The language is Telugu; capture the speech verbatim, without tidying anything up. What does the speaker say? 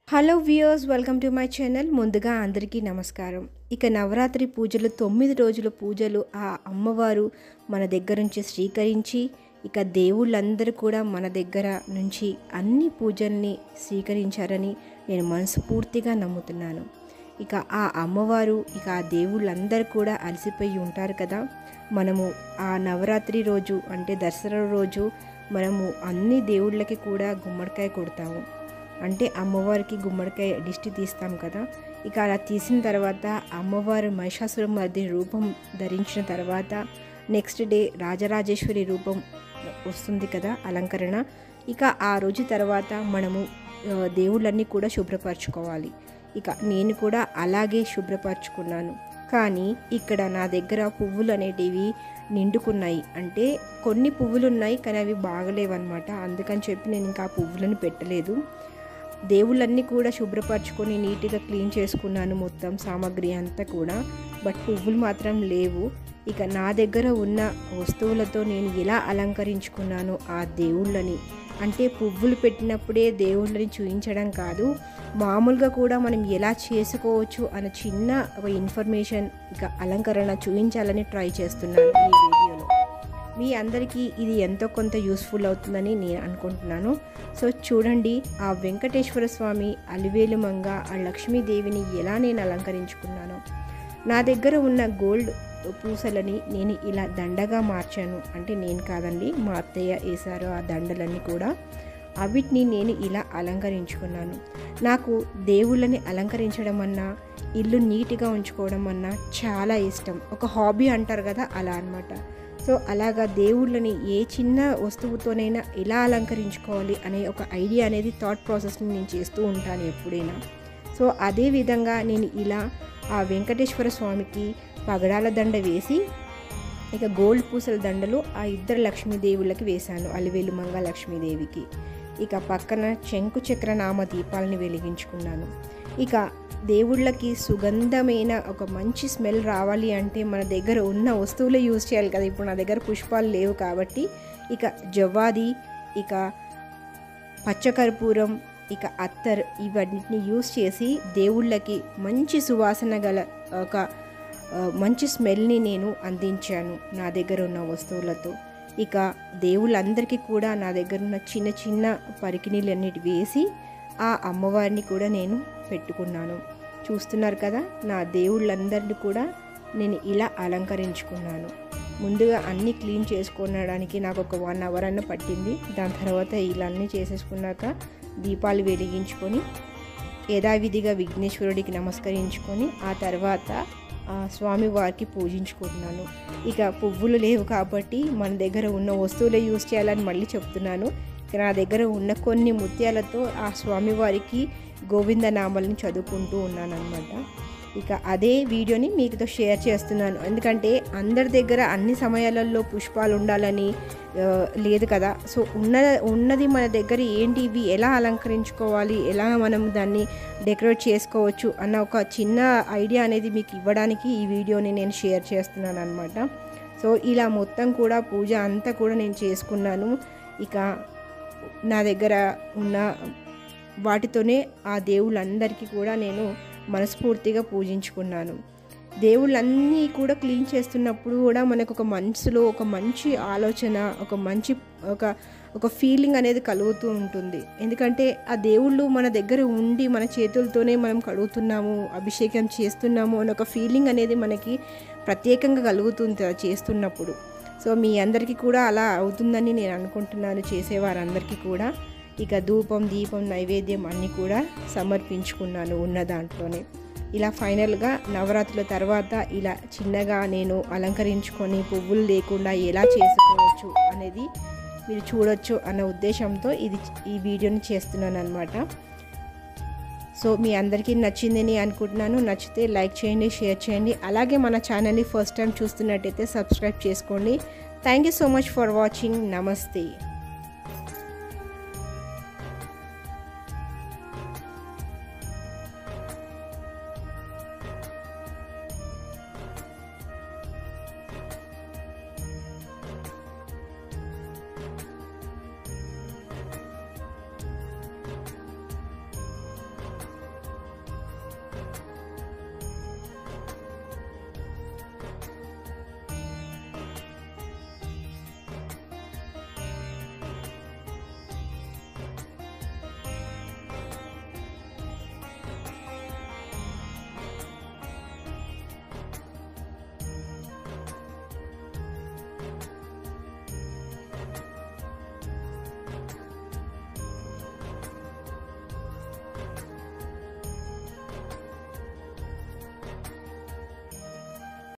Hello viewers, welcome to my channel. ముందుగా అందరికీ నమస్కారం. ఇక నవరాత్రి పూజలు తొమ్మిది రోజుల పూజలు ఆ అమ్మవారు మన దగ్గర నుంచి స్వీకరించి, ఇక దేవుళ్ళందరూ కూడా మన దగ్గర నుంచి అన్ని పూజల్ని స్వీకరించారని నేను మనస్ఫూర్తిగా నమ్ముతున్నాను. ఇక ఆ అమ్మవారు ఇక ఆ దేవుళ్ళందరూ కూడా అలసిపోయి ఉంటారు కదా. మనము ఆ నవరాత్రి రోజు అంటే దసరా రోజు మనము అన్ని దేవుళ్ళకి కూడా గుమ్మడికాయ కొడతాము. అంటే అమ్మవారికి గుమ్మడికాయ దిష్టి తీస్తాం కదా. ఇక అలా తీసిన తర్వాత అమ్మవారు మహిషాసురమర్దిని రూపం ధరించిన తర్వాత నెక్స్ట్ డే రాజరాజేశ్వరి రూపం వస్తుంది కదా, అలంకరణ. ఇక ఆ రోజు తర్వాత మనము దేవుళ్ళన్నీ కూడా శుభ్రపరచుకోవాలి. ఇక నేను కూడా అలాగే శుభ్రపరచుకున్నాను. కానీ ఇక్కడ నా దగ్గర పువ్వులు అనేటివి నిండుకున్నాయి. అంటే కొన్ని పువ్వులు ఉన్నాయి కానీ అవి బాగలేవన్నమాట. అందుకని చెప్పి నేను ఇంకా ఆ పువ్వులను పెట్టలేదు. దేవుళ్ళన్నీ కూడా శుభ్రపరచుకొని నీట్గా క్లీన్ చేసుకున్నాను మొత్తం సామాగ్రి అంతా కూడా. బట్ పువ్వులు మాత్రం లేవు. ఇక నా దగ్గర ఉన్న వస్తువులతో నేను ఎలా అలంకరించుకున్నాను ఆ దేవుళ్ళని, అంటే పువ్వులు పెట్టినప్పుడే దేవుళ్ళని చూపించడం కాదు, మామూలుగా కూడా మనం ఎలా చేసుకోవచ్చు అన్న చిన్న ఒక ఇన్ఫర్మేషన్ ఇక అలంకరణ చూపించాలని ట్రై చేస్తున్నాను ఈ వీడియోలో. మీ అందరికీ ఇది ఎంతో కొంత యూస్ఫుల్ అవుతుందని నేను అనుకుంటున్నాను. సో చూడండి, ఆ వెంకటేశ్వర స్వామి, అలివేలు మంగ, ఆ లక్ష్మీదేవిని ఎలా నేను అలంకరించుకున్నాను. నా దగ్గర ఉన్న గోల్డ్ పూసలని నేను ఇలా దండగా మార్చాను. అంటే నేను కాదండి, మా అత్తయ్య వేశారు ఆ దండలన్నీ కూడా. అవిటిని నేను ఇలా అలంకరించుకున్నాను. నాకు దేవుళ్ళని అలంకరించడం అన్నా, ఇల్లు నీట్గా ఉంచుకోవడం అన్నా చాలా ఇష్టం. ఒక హాబీ అంటారు కదా, అలా అన్నమాట. సో అలాగా దేవుళ్ళని ఏ చిన్న వస్తువుతోనైనా ఎలా అలంకరించుకోవాలి అనే ఒక ఐడియా అనేది థాట్ ప్రాసెస్ని నేను చేస్తూ ఉంటాను ఎప్పుడైనా. సో అదే విధంగా నేను ఇలా ఆ వెంకటేశ్వర స్వామికి పగడాల దండ వేసి, ఇక గోల్డ్ పూసల దండలు ఆ ఇద్దరు లక్ష్మీదేవులకి వేశాను, అలివేలు మంగ లక్ష్మీదేవికి. ఇక పక్కన శంకు చక్ర నామ దీపాలని వెలిగించుకున్నాను. ఇక దేవుళ్ళకి సుగంధమైన ఒక మంచి స్మెల్ రావాలి అంటే మన దగ్గర ఉన్న వస్తువులే యూజ్ చేయాలి కదా. ఇప్పుడు నా దగ్గర పుష్పాలు లేవు కాబట్టి ఇక జవ్వాది, ఇక పచ్చకర్పూరం, ఇక అత్తర్, ఇవన్నిటిని యూజ్ చేసి దేవుళ్ళకి మంచి సువాసన గల ఒక మంచి స్మెల్ని నేను అందించాను నా దగ్గర ఉన్న వస్తువులతో. ఇక దేవుళ్ళందరికీ కూడా నా దగ్గర ఉన్న చిన్న చిన్న పరికిణీలన్నిటి వేసి ఆ అమ్మవారిని కూడా నేను పెట్టుకున్నాను. చూస్తున్నారు కదా, నా దేవుళ్ళందరినీ కూడా నేను ఇలా అలంకరించుకున్నాను. ముందుగా అన్నీ క్లీన్ చేసుకోవడానికి నాకు ఒక వన్ అవర్ అన్న పట్టింది. దాని తర్వాత ఇలా అన్నీ చేసేసుకున్నాక దీపాలు వెలిగించుకొని యథావిధిగా విఘ్నేశ్వరుడికి నమస్కరించుకొని ఆ తర్వాత స్వామివారికి పూజించుకుంటున్నాను. ఇక పువ్వులు లేవు కాబట్టి మన దగ్గర ఉన్న వస్తువులే యూజ్ చేయాలని మళ్ళీ చెప్తున్నాను. నా దగ్గర ఉన్న కొన్ని ముత్యాలతో ఆ స్వామివారికి గోవిందనామాలను చదువుకుంటూ ఉన్నాను అనమాట. ఇక అదే వీడియోని మీతో షేర్ చేస్తున్నాను. ఎందుకంటే అందరి దగ్గర అన్ని సమయాలలో పుష్పాలు ఉండాలని లేదు కదా. సో ఉన్న ఉన్నది మన దగ్గర ఏంటి, ఇవి ఎలా అలంకరించుకోవాలి, ఎలా మనం దాన్ని డెకరేట్ చేసుకోవచ్చు అన్న ఒక చిన్న ఐడియా అనేది మీకు ఇవ్వడానికి ఈ వీడియోని నేను షేర్ చేస్తున్నాను అనమాట. సో ఇలా మొత్తం కూడా పూజ అంతా కూడా నేను చేసుకున్నాను. ఇక నా దగ్గర ఉన్న వాటితోనే ఆ దేవుళ్ళందరికీ కూడా నేను మనస్ఫూర్తిగా పూజించుకున్నాను. దేవుళ్ళన్నీ కూడా క్లీన్ చేస్తున్నప్పుడు కూడా మనకు ఒక మనసులో ఒక మంచి ఆలోచన, ఒక మంచి ఒక ఒక ఫీలింగ్ అనేది కలుగుతూ ఉంటుంది. ఎందుకంటే ఆ దేవుళ్ళు మన దగ్గర ఉండి మన చేతులతోనే మనం కడుగుతున్నాము, అభిషేకం చేస్తున్నాము అని ఒక ఫీలింగ్ అనేది మనకి ప్రత్యేకంగా కలుగుతుంది చేస్తున్నప్పుడు. సో మీ అందరికీ కూడా అలా అవుతుందని నేను అనుకుంటున్నాను, చేసేవారందరికీ కూడా. ఇక ధూపం, దీపం, నైవేద్యం అన్నీ కూడా సమర్పించుకున్నాను ఉన్న దాంట్లోనే. ఇలా ఫైనల్గా నవరాత్రుల తర్వాత ఇలా చిన్నగా నేను అలంకరించుకొని పువ్వులు లేకుండా ఎలా చేసుకోవచ్చు అనేది మీరు చూడొచ్చు అన్న ఉద్దేశంతో ఇది ఈ వీడియోని చేస్తున్నాను అనమాట. సో మీ అందరికీ నచ్చిందని అనుకుంటున్నాను. నచ్చితే లైక్ చేయండి, షేర్ చేయండి. అలాగే మన ఛానల్ని ఫస్ట్ టైం చూస్తున్నట్టయితే సబ్స్క్రైబ్ చేసుకోండి. Thank you so much for watching. నమస్తే.